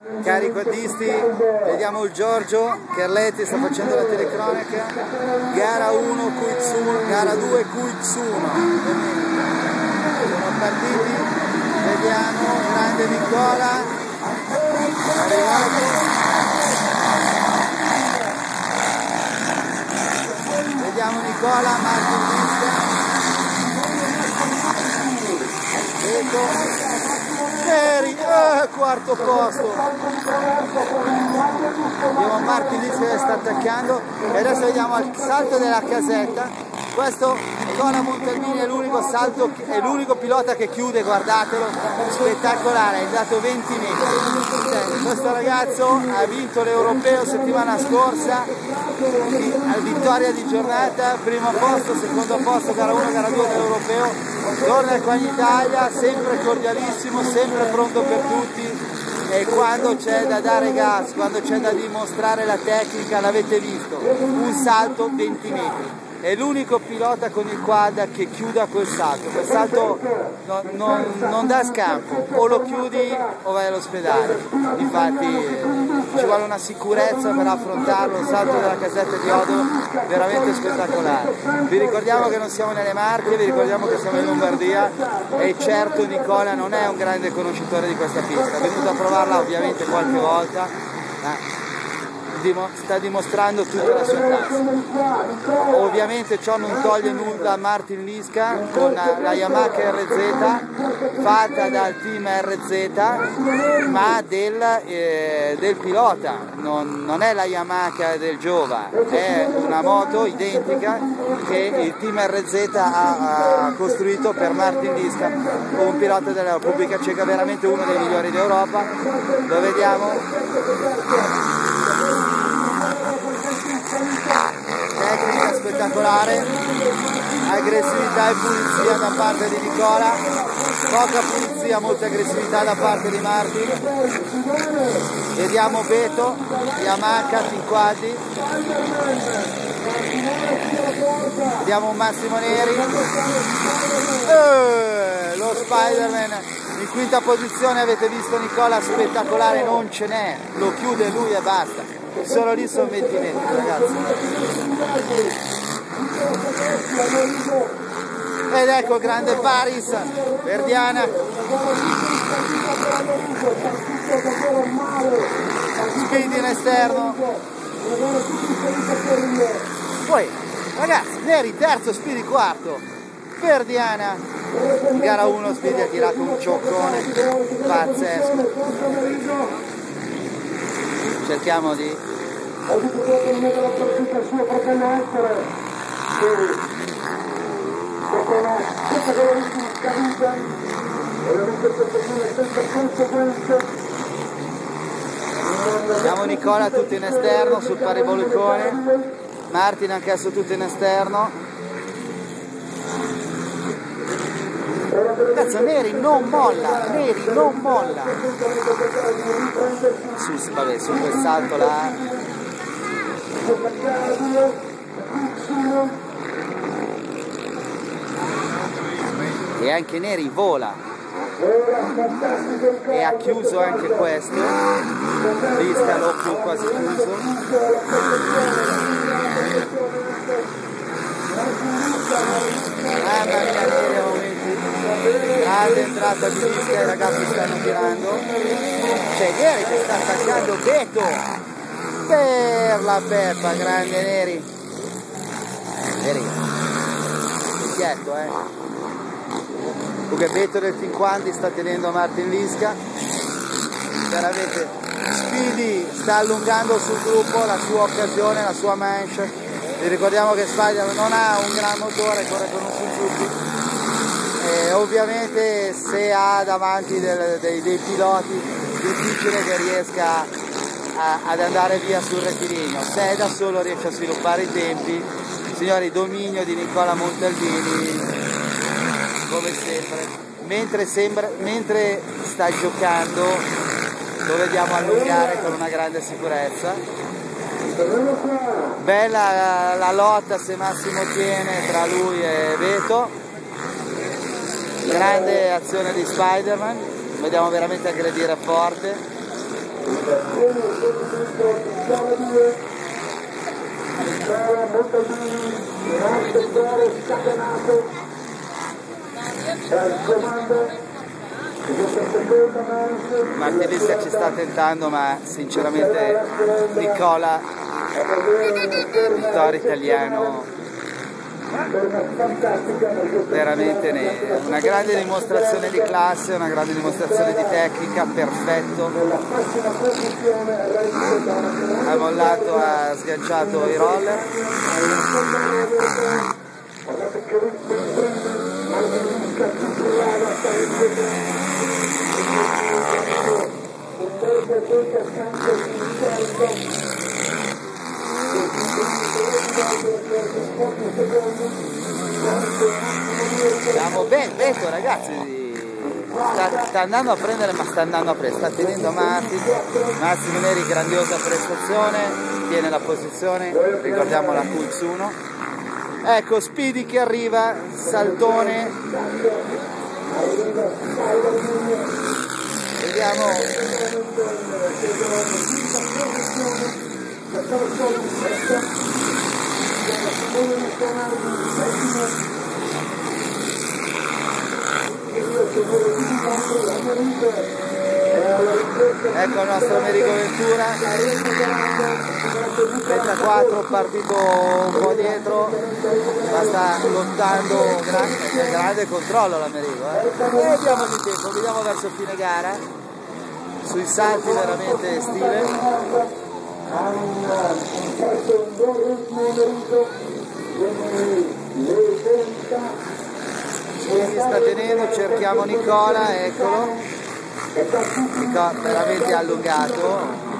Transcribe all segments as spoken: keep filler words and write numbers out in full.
Cari quaddisti, vediamo il Giorgio Carletti, sta facendo la telecronaca. Gara uno Kuitsuno, gara due Kuitsuno. Sono partiti, vediamo, grande Nicola, arrivato. Vediamo Nicola, Martin Lisca. Ecco. Neri, eh, quarto posto. Abbiamo Martin Lisca che sta attaccando e adesso vediamo il salto della casetta. Questo Nicola Montalbini è l'unico salto, è l'unico pilota che chiude, guardatelo, spettacolare, è dato venti metri. Cioè, questo ragazzo ha vinto l'Europeo settimana scorsa, vittoria di giornata, primo posto, secondo posto, gara uno, gara due dell'Europeo, torna qua in Italia, sempre cordialissimo, sempre pronto per tutti, e quando c'è da dare gas, quando c'è da dimostrare la tecnica, l'avete visto, un salto venti metri. È l'unico pilota con il quad che chiuda quel salto, quel salto no, non, non dà scampo, o lo chiudi o vai all'ospedale. Infatti ci vuole una sicurezza per affrontarlo, il salto della casetta di Odolo veramente spettacolare. Vi ricordiamo che non siamo nelle Marche, vi ricordiamo che siamo in Lombardia e certo Nicola non è un grande conoscitore di questa pista, è venuto a provarla ovviamente qualche volta, ma sta dimostrando tutta la sua classe. Ovviamente ciò non toglie nulla a Martin Lisca con la Yamaha R Z fatta dal team R Z, ma del, eh, del pilota, non, non è la Yamaha del Giova, è una moto identica che il team R Z ha, ha costruito per Martin Lisca, un pilota della Repubblica Ceca, veramente uno dei migliori d'Europa. Lo vediamo. Tecnica spettacolare, aggressività e pulizia da parte di Nicola, poca pulizia, molta aggressività da parte di Martin. Vediamo Beto, Yamaha, Tinquaddi, vediamo Massimo Neri, eh, lo Spider-Man in quinta posizione, avete visto Nicola, spettacolare, non ce n'è, lo chiude lui e basta. Solo lì sono venti metri, ragazzi. Ed ecco il grande Paris, Verdiana. Speed in esterno. Poi, ragazzi, Neri terzo, Speed quarto. Verdiana. Gara uno, Speed ha tirato un cioccone pazzesco. Cerchiamo di abbiamo Nicola tutto in esterno sul paribolicone, Martin anch'esso tutto in esterno. Cazzo, Neri non molla, Neri non molla. Su, vabbè, su quel salto là. E anche Neri vola. E ha chiuso anche questo. Lisca l'ho più quasi chiuso. Mamma mia, Neri a momenti. Grande entrata di Lisca, i ragazzi stanno tirando. C'è Neri che sta attaccando Beto per la Peppa, grande Neri. Neri, picchietto, eh. Comunque Beto del Tinquaddi sta tenendo Martin Lisca. Veramente Speedy sta allungando sul gruppo la sua occasione, la sua manche. Vi ricordiamo che Spider non ha un gran motore, corre con un Suzuki. E ovviamente se ha davanti del, dei, dei piloti difficile che riesca a, ad andare via sul rettilineo. Se è da solo riesce a sviluppare i tempi. Signori, dominio di Nicola Montalbini come sempre, mentre, sembra, mentre sta giocando lo vediamo allungare con una grande sicurezza. Bella la, la lotta, se Massimo tiene, tra lui e Beto. Grande azione di Spider-Man, vediamo veramente aggredire forte. Martin Lisca ci sta tentando, ma sinceramente Nicola, vittoria italiano, veramente una grande dimostrazione di classe, una grande dimostrazione di tecnica, perfetto, ha mollato, ha sganciato i roller. Siamo ben, Beto ragazzi, sta, sta andando a prendere, ma sta andando a prendere, sta tenendo Martin, Massimo Neri, grandiosa prestazione, tiene la posizione, ricordiamo la Pulse uno. Ecco Speedy che arriva, saltone, vediamo. Ecco il nostro Amerigo Ventura, trentaquattro, partito un po' dietro, ma sta lottando, grande, grande controllo l'Amerigo, eh. E vediamo di tempo, vediamo verso fine gara, sui salti veramente stile. Si sta tenendo, cerchiamo Nicola, eccolo. Nicola veramente allungato.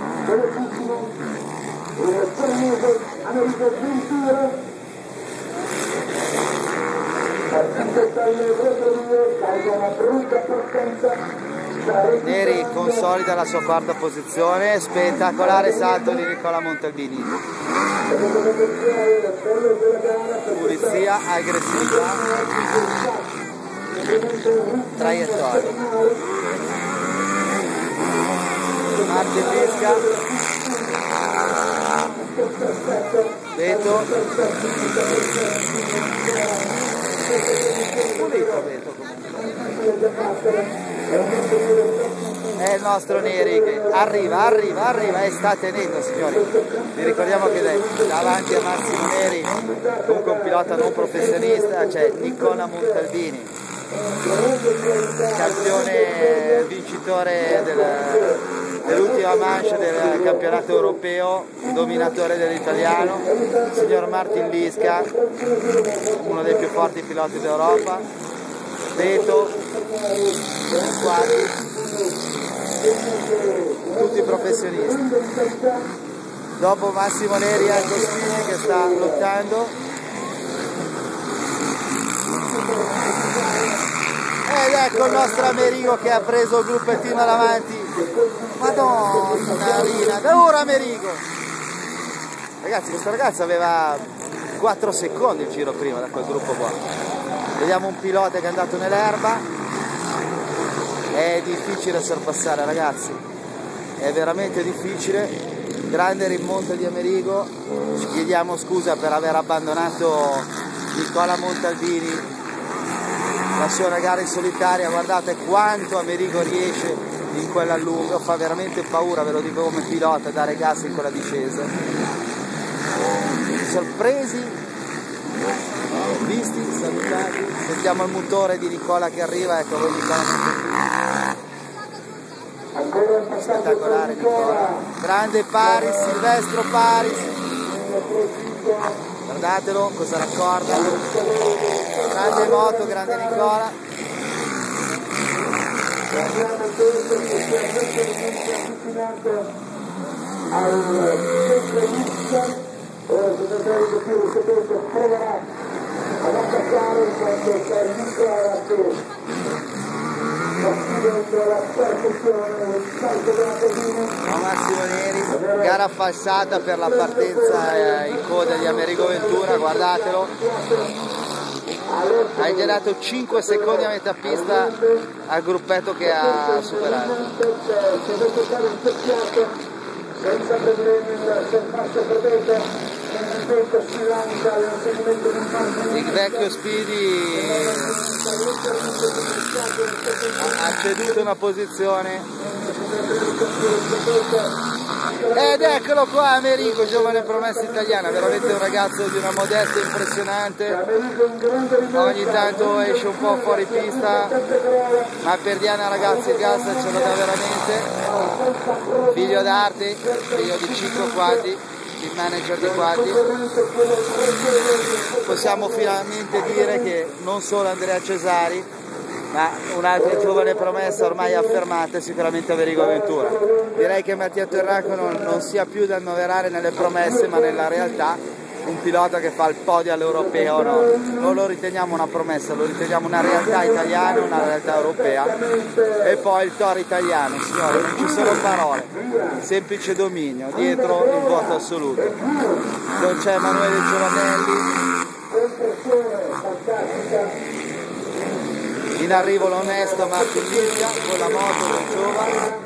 Neri consolida la sua quarta posizione, spettacolare salto di Nicola Montalbini. Pulizia, aggressività, traiettoria. Martin Lisca, Beto, pulito Beto comunque. È il nostro Neri che arriva, arriva, arriva e sta tenendo, signori. Vi ricordiamo che davanti a Massimo Neri, comunque un pilota non professionista, c'è Nicola Montalbini, campione vincitore del, dell'ultima manche del campionato europeo, dominatore dell'italiano, il signor Martin Lisca, uno dei più forti piloti d'Europa, Beto, quasi, tutti professionisti. Dopo Massimo Neri e Agostini che sta lottando. Ed ecco il nostro Amerigo che ha preso il gruppettino davanti. Madonna Rina, da ora Amerigo! Ragazzi, questo ragazzo aveva quattro secondi il giro prima da quel gruppo qua. Vediamo un pilota che è andato nell'erba. È difficile sorpassare, ragazzi, è veramente difficile. Grande rimonta di Amerigo, ci chiediamo scusa per aver abbandonato Nicola Montalbini, la sua gara in solitaria. Guardate quanto Amerigo riesce in quell'allungo, fa veramente paura, ve lo dico come pilota, dare gas in quella discesa. Sorpresi, visti, salutati. Sentiamo il motore di Nicola che arriva, ecco Nicola. Spettacolare Nicola, grande Paris, Silvestro Paris, guardatelo cosa raccorda, grande moto, grande Nicola. Massimo Neri, gara falsata per la partenza in coda di Amerigo Ventura, guardatelo. Hai girato cinque secondi a metà pista al gruppetto che ha superato. Senza problemi il sorpasso protetto, si lancia all'inseguimento di un il vecchio Speedy ha ceduto una posizione. Ed eccolo qua Amerigo, giovane promessa italiana, veramente un ragazzo di una modestia impressionante. Ogni tanto esce un po' fuori pista, ma per Diana ragazzi il gas ce lo dà veramente. Figlio d'arte, figlio di Cicco Quaddi, il manager di Quaddi. Possiamo finalmente dire che non solo Andrea Cesari, ma un'altra giovane promessa ormai affermata è sicuramente Amerigo Ventura. Direi che Mattia Terracco non, non sia più da annoverare nelle promesse, ma nella realtà un pilota che fa il podio all'europeo. No, non lo riteniamo una promessa, lo riteniamo una realtà italiana, una realtà europea. E poi il toro italiano, signore, non ci sono parole, semplice dominio, dietro il voto assoluto. Non c'è Emanuele Giovanelli. In arrivo l'onesto Martin Lisca con la moto del giovane.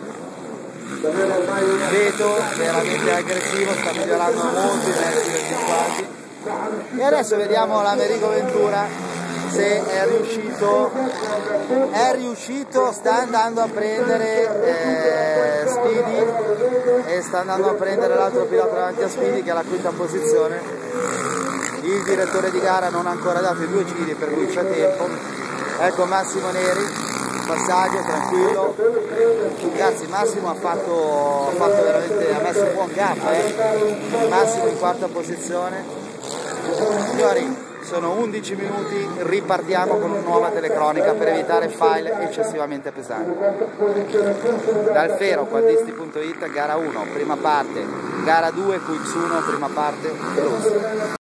Veto veramente aggressivo, sta migliorando molto i mezzi del cinquanta. E adesso vediamo l'Amerigo Ventura se è riuscito, è riuscito, sta andando a prendere eh, Speedy e sta andando a prendere l'altro pilota davanti a Speedy che è la quinta posizione. Il direttore di gara non ha ancora dato i due giri, per cui c'è tempo. Ecco Massimo Neri, passaggio tranquillo. Ragazzi, Massimo ha fatto, ha fatto veramente, ha messo un buon gap, eh? Massimo in quarta posizione. Signori, sono undici minuti, ripartiamo con una nuova telecronica per evitare file eccessivamente pesanti. Dal Fero, quadristi punto it, gara uno, prima parte, gara due, Quiz uno, prima parte, plus.